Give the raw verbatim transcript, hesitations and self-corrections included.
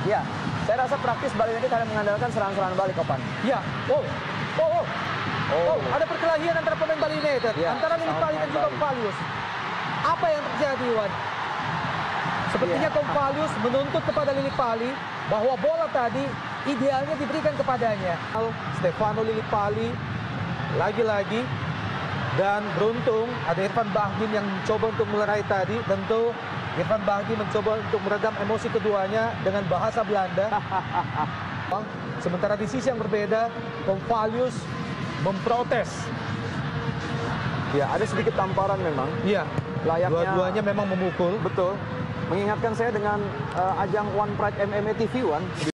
Ya, saya rasa praktis Bali United hanya mengandalkan serangan-serangan balik, Opan. Ya, oh, oh, oh. Oh, Oh, ada perkelahian antara pemain Bali United, Ya, antara Lili sama Pali dan pemain juga Bali. Valius. Apa yang terjadi, Wan? Sepertinya Ya. Valius menuntut kepada Lili Pali bahwa bola tadi idealnya diberikan kepadanya. Stefano Lili Pali lagi-lagi, dan beruntung ada Irfan Bahdim yang mencoba untuk melerai tadi. Tentu Irfan Bahdim mencoba untuk meredam emosi keduanya dengan bahasa Belanda. Sementara di sisi yang berbeda, Valius memprotes. Ya, ada sedikit tamparan memang. Iya, Layaknya- dua-duanya memang memukul. Betul. Mengingatkan saya dengan uh, ajang One Pride M M A T V One.